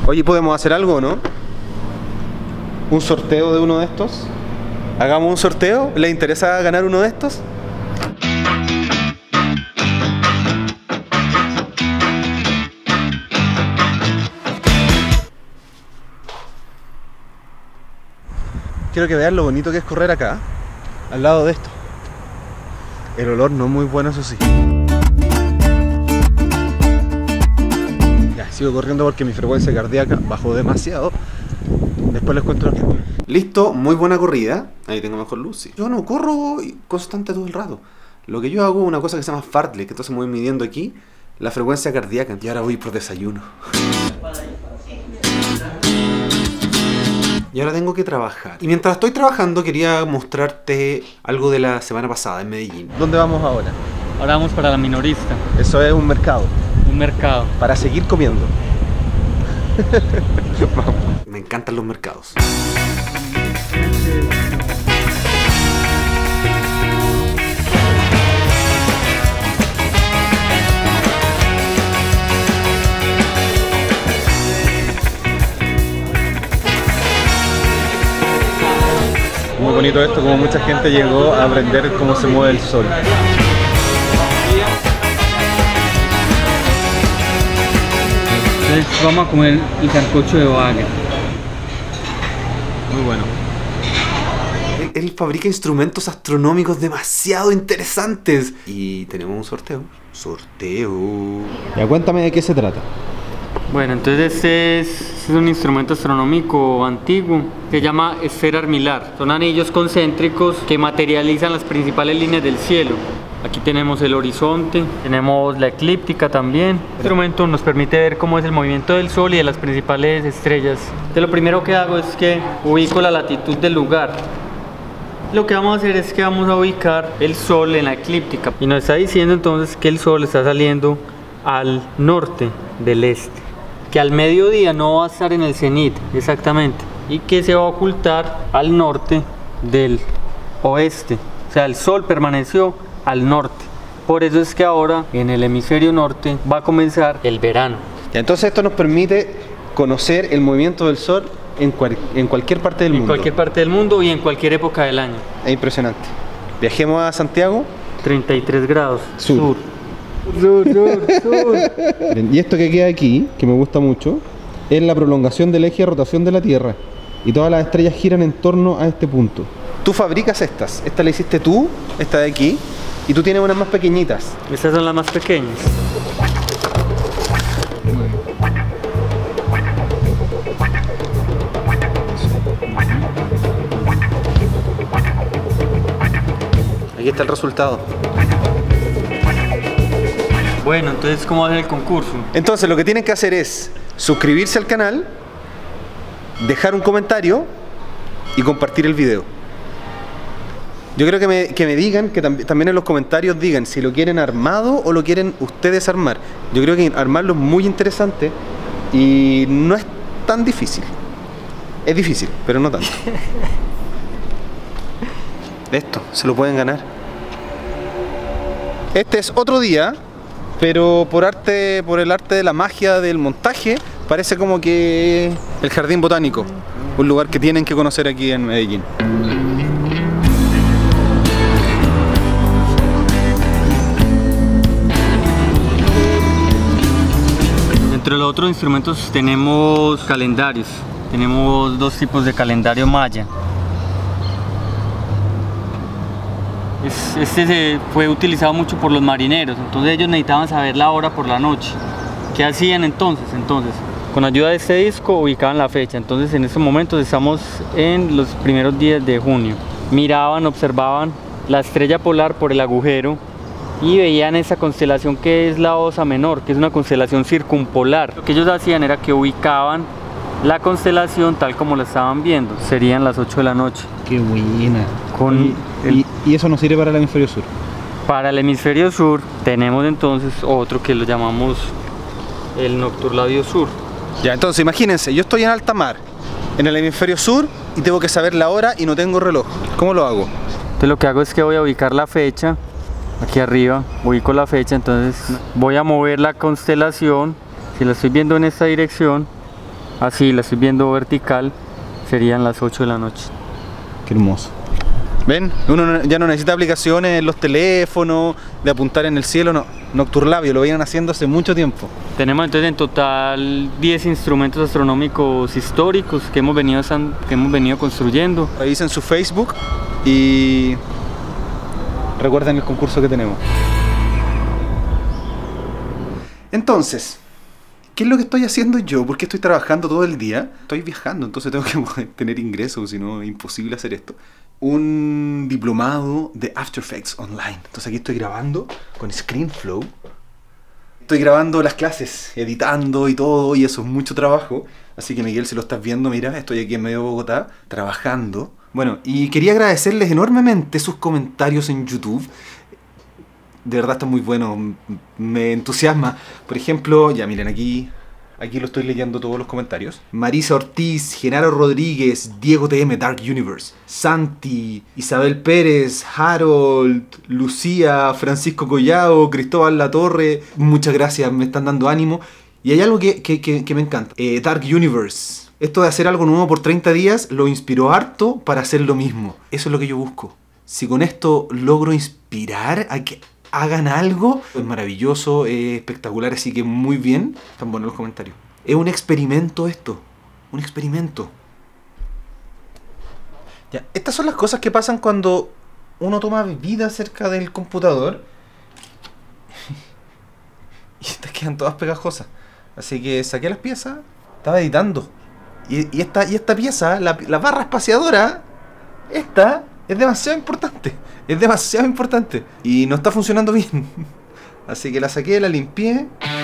Oye, ¿podemos hacer algo, no? ¿Un sorteo de uno de estos? ¿Hagamos un sorteo? ¿Les interesa ganar uno de estos? Quiero que vean lo bonito que es correr acá, al lado de esto. El olor no es muy bueno, eso sí. Ya, sigo corriendo porque mi frecuencia cardíaca bajó demasiado. Después les cuento lo que... Listo, muy buena corrida. Ahí tengo mejor luz, sí. Yo no corro constante todo el rato. Lo que yo hago es una cosa que se llama fartlek, que entonces me voy midiendo aquí la frecuencia cardíaca. Y ahora voy por desayuno. Y ahora tengo que trabajar. Y mientras estoy trabajando quería mostrarte algo de la semana pasada en Medellín. ¿Dónde vamos ahora? Ahora vamos para la minorista. Eso es un mercado. Un mercado. Para seguir comiendo. Me encantan los mercados. Muy bonito esto, como mucha gente llegó a aprender cómo se mueve el sol. Entonces vamos a comer el sancocho de bagre. Muy bueno. Él fabrica instrumentos astronómicos demasiado interesantes. Y tenemos un sorteo. Sorteo. Ya, cuéntame de qué se trata. Bueno, entonces este es un instrumento astronómico antiguo que se llama esfera armilar. Son anillos concéntricos que materializan las principales líneas del cielo. Aquí tenemos el horizonte, tenemos la eclíptica también. Este instrumento nos permite ver cómo es el movimiento del sol y de las principales estrellas. Entonces lo primero que hago es que ubico la latitud del lugar. Lo que vamos a hacer es que vamos a ubicar el sol en la eclíptica. Y nos está diciendo entonces que el sol está saliendo al norte del este. Que al mediodía no va a estar en el cenit, exactamente, y que se va a ocultar al norte del oeste. O sea, el sol permaneció al norte. Por eso es que ahora en el hemisferio norte va a comenzar el verano. Entonces esto nos permite conocer el movimiento del sol en cualquier parte del mundo. En cualquier parte del mundo y en cualquier época del año. Es impresionante. Viajemos a Santiago. 33 grados. Sur. Sur. Y esto que queda aquí, que me gusta mucho, es la prolongación del eje de rotación de la Tierra. Y todas las estrellas giran en torno a este punto. Tú fabricas estas. Esta la hiciste tú, esta de aquí. Y tú tienes unas más pequeñitas. Estas son las más pequeñas. Aquí está el resultado. Bueno, entonces, ¿cómo va a ser el concurso? Entonces, lo que tienen que hacer es suscribirse al canal, dejar un comentario y compartir el video. Yo creo que me digan, que también en los comentarios digan si lo quieren armado o lo quieren ustedes armar. Yo creo que armarlo es muy interesante y no es tan difícil. Es difícil, pero no tanto. Esto, se lo pueden ganar. Este es otro día, pero por el arte de la magia del montaje, parece como que el Jardín Botánico, un lugar que tienen que conocer aquí en Medellín. Entre los otros instrumentos tenemos calendarios. Tenemos dos tipos de calendario maya. Este fue utilizado mucho por los marineros, entonces ellos necesitaban saber la hora por la noche. ¿Qué hacían entonces? Con ayuda de este disco ubicaban la fecha. Entonces en estos momentos estamos en los primeros días de junio. Miraban, observaban la estrella polar por el agujero y veían esa constelación que es la Osa Menor, que es una constelación circumpolar. Lo que ellos hacían era que ubicaban la constelación tal como la estaban viendo. Serían las 8 de la noche. ¡Qué buena! ¿Y eso nos sirve para el hemisferio sur? Para el hemisferio sur tenemos entonces otro que lo llamamos el nocturladio sur. Ya, entonces imagínense, yo estoy en alta mar, en el hemisferio sur, y tengo que saber la hora y no tengo reloj. ¿Cómo lo hago? Entonces lo que hago es que voy a ubicar la fecha. Aquí arriba ubico la fecha, entonces voy a mover la constelación. Si la estoy viendo en esta dirección, Así la estoy viendo vertical, serían las 8 de la noche. Qué hermoso. ¿Ven? Uno ya no necesita aplicaciones en los teléfonos, de apuntar en el cielo, no. Nocturlabio, lo vienen haciendo hace mucho tiempo. Tenemos entonces en total 10 instrumentos astronómicos históricos que hemos venido construyendo. Revisen su Facebook y recuerden el concurso que tenemos. Entonces, ¿qué es lo que estoy haciendo yo? ¿Por qué estoy trabajando todo el día? Estoy viajando, entonces tengo que tener ingresos, si no es imposible hacer esto. Un diplomado de After Effects online. Entonces aquí estoy grabando con ScreenFlow. Estoy grabando las clases, editando y todo, y eso es mucho trabajo. Así que Miguel, si lo estás viendo, mira, estoy aquí en medio de Bogotá, trabajando. Bueno, y quería agradecerles enormemente sus comentarios en YouTube. De verdad está muy bueno, me entusiasma. Por ejemplo, ya miren, aquí lo estoy leyendo todos los comentarios. Marisa Ortiz, Genaro Rodríguez, Diego TM, Dark Universe, Santi, Isabel Pérez, Harold, Lucía, Francisco Collao, Cristóbal Latorre. Muchas gracias, me están dando ánimo. Y hay algo que me encanta. Dark Universe. Esto de hacer algo nuevo por 30 días lo inspiró harto para hacer lo mismo. Eso es lo que yo busco. Si con esto logro inspirar a que hagan algo, es maravilloso, es espectacular, así que muy bien. Están buenos los comentarios. Es un experimento esto, un experimento. Ya, estas son las cosas que pasan cuando uno toma bebida cerca del computador y estas quedan todas pegajosas. Así que saqué las piezas, estaba editando y esta pieza, la barra espaciadora, esta es demasiado importante. Es demasiado importante. Y no está funcionando bien. Así que la saqué, la limpié.